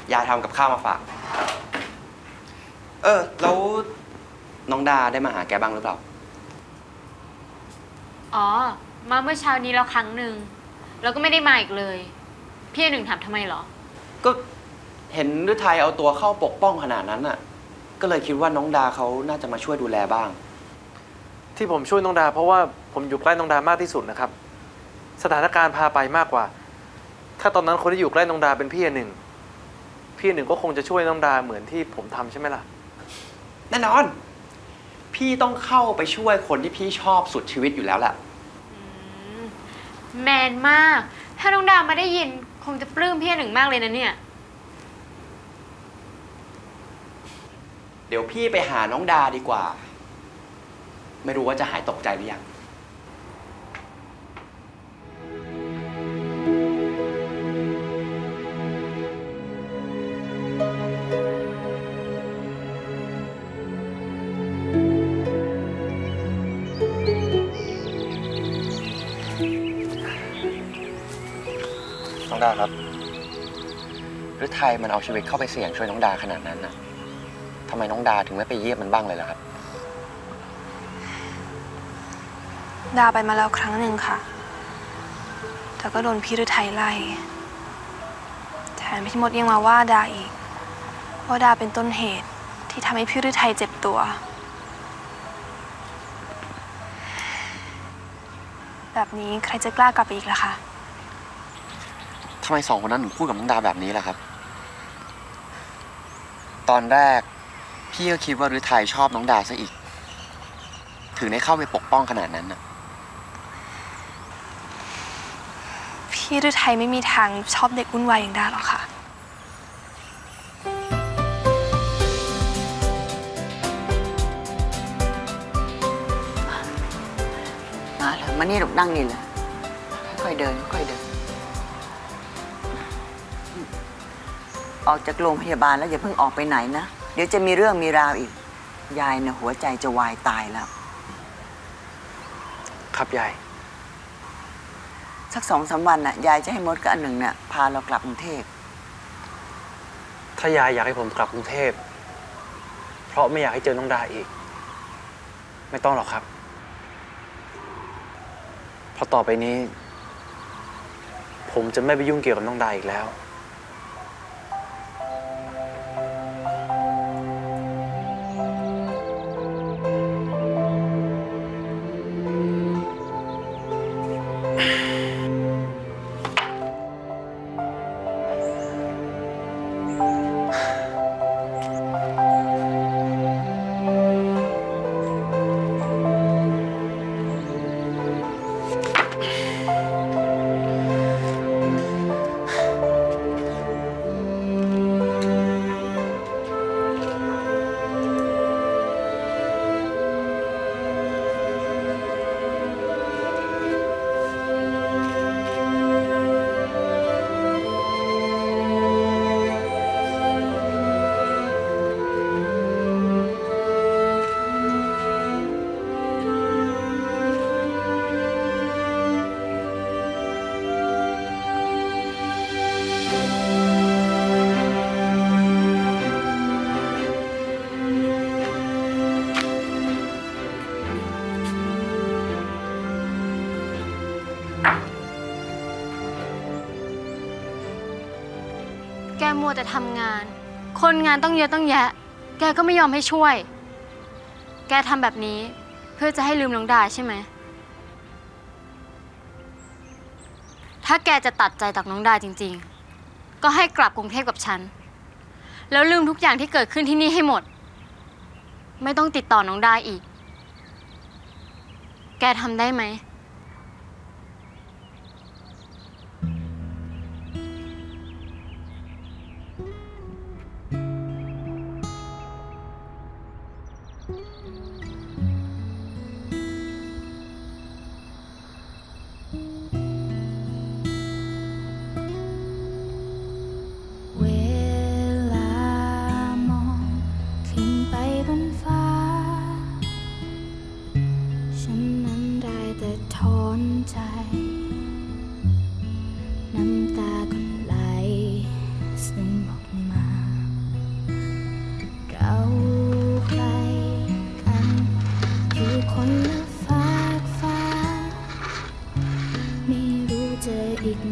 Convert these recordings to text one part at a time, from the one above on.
ยายทำกับข้าวมาฝากแล้วน้องดาได้มาหาแกบ้างหรือเปล่าอ๋อมาเมื่อเช้านี้แล้วครั้งหนึ่งแล้วก็ไม่ได้มาอีกเลยพี่หนึ่งถามทำไมเหรอก็เห็นฤทัยเอาตัวเข้าปกป้องขนาดนั้นน่ะก็เลยคิดว่าน้องดาเขาน่าจะมาช่วยดูแลบ้างที่ผมช่วยน้องดาเพราะว่าผมอยู่ใกล้น้องดามากที่สุดนะครับสถานการณ์พาไปมากกว่าถ้าตอนนั้นคนที่อยู่ใกล้น้องดาเป็นพี่หนึ่งก็คงจะช่วยน้องดาเหมือนที่ผมทำใช่ไหมล่ะแน่นอนพี่ต้องเข้าไปช่วยคนที่พี่ชอบสุดชีวิตอยู่แล้วแหละแมนมากถ้าน้องดามาได้ยินคงจะปลื้มพี่หนึ่งมากเลยนะเนี่ยเดี๋ยวพี่ไปหาน้องดาดีกว่าไม่รู้ว่าจะหายตกใจหรือยังน้องดาครับฤทัยมันเอาชีวิตเข้าไปเสี่ยงช่วยน้องดาขนาดนั้นน่ะทำไมน้องดาถึงไม่ไปเยี่ยมมันบ้างเลยล่ะครับดาไปมาแล้วครั้งหนึ่งค่ะแต่ก็โดนพี่ฤทัยไล่แถมพี่มดยังมาว่าดาอีกว่าดาเป็นต้นเหตุที่ทำให้พี่ฤทัยเจ็บตัวแบบนี้ใครจะกล้ากลับไปอีกล่ะคะทำไมสองคนนั้นถึงพูดกับน้องดาแบบนี้ล่ะครับตอนแรกพี่ก็คิดว่าฤทัยชอบน้องดาซะอีกถึงได้เข้าไปปกป้องขนาดนั้นน่ะพี่ฤทัยไม่มีทางชอบเด็กวุ่นวายอย่างดาหรอกค่ะมาเลยมานี่ลูกนั่งนี่เลยค่อยๆเดินค่อยๆเดินออกจากโรงพยาบาลแล้วอย่าเพิ่งออกไปไหนนะเดี๋ยวจะมีเรื่องมีราวอีกยายน่ะหัวใจจะวายตายแล้วครับยายสัก2-3 วันน่ะยายจะให้มดกับอันหนึ่งน่ะพาเรากลับกรุงเทพถ้ายายอยากให้ผมกลับกรุงเทพเพราะไม่อยากให้เจอน้องดาอีกไม่ต้องหรอกครับเพราะต่อไปนี้ผมจะไม่ไปยุ่งเกี่ยวกับน้องดาอีกแล้วแกมัวแต่ทำงานคนงานต้องเยอะต้องแยะแกก็ไม่ยอมให้ช่วยแกทำแบบนี้เพื่อจะให้ลืมน้องดาใช่ไหมถ้าแกจะตัดใจจากน้องดาจริงๆก็ให้กลับกรุงเทพกับฉันแล้วลืมทุกอย่างที่เกิดขึ้นที่นี่ให้หมดไม่ต้องติดต่อน้องดาอีกแกทำได้ไหม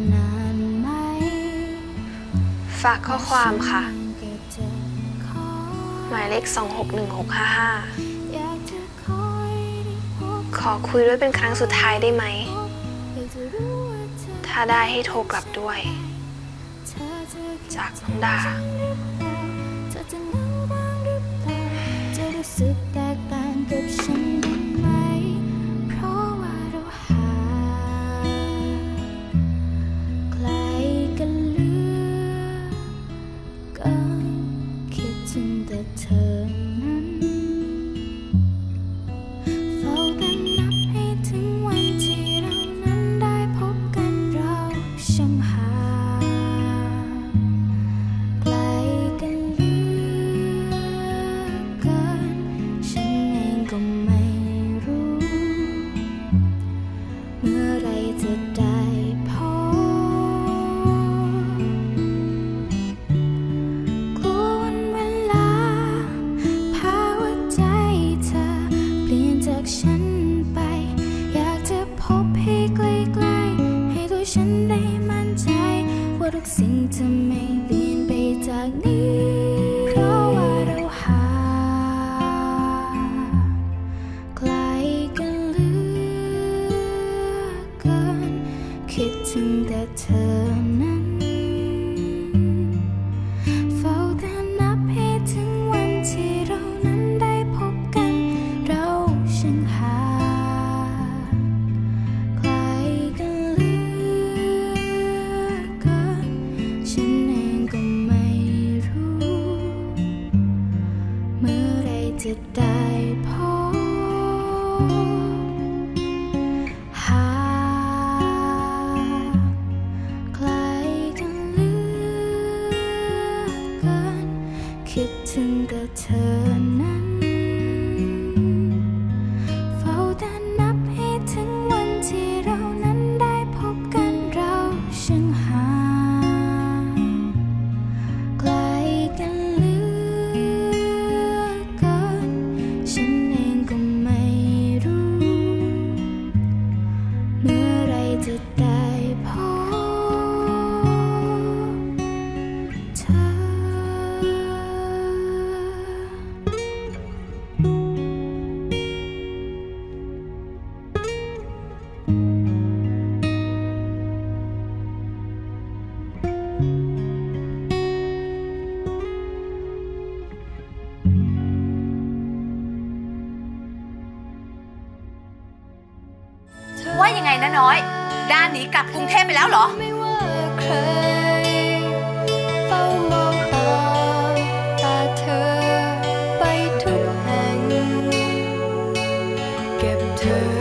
นานไหมฝากข้อความค่ะก็จะขอหมายเลข 261655 อยากจะคอยได้พบขอคุยด้วยเป็นครั้งสุดท้ายได้ไหมอยากจะรู้ว่าเธอถ้าได้ให้โทรกลับด้วยเธอจะจากน้องดาเธอจะเหงาบ้างหรือเปล่าจะรู้สึกแตกต่างกับฉันบ้างไหมเพราะว่าเราห่างไกลกันเหลือเกินคิดถึงแต่เธอนั้นเฝ้าแต่นับให้ถึงวันที่เรานั้นได้พบกันเราช่างห่างไกลกันเหลือเกินฉันเองก็ไม่รู้ เมื่อไรจะได้พบกลัววันเวลาพาหัวใจเธอเปลี่ยนจากฉันไป อยากจะพบให้ใกล้ๆให้ตัวฉันได้มั่นใจ ว่าทุกสิ่งจะไม่เปลี่ยนไปจากนี้ เพราะว่าเราห่างไกลกันเหลือเกินคิดถึงแต่เธอนั้นเฝ้าแต่นับให้ถึงวันที่เรานั้นได้พบกัน เราช่างห่างไกลกันเหลือเกินฉันเองก็ไม่รู้ เมื่อไรจะได้พบห่างไกลกันเหลือเกินคิดถึงแต่เธอนั้นเฝ้าแต่นับให้ถึงวันที่เรานั้นได้พบกันเราช่างห่างไกลกันเหลือเกินฉันเองก็ไม่รู้ เมื่อไรจะได้พบเธอว่ายังไงนะน้อย ด้านหนีกลับกรุงเทพไปแล้วเหรอไม่ว่าใครเฝ้ามองตามตาเธอไปทุกแห่งเก็บเธอ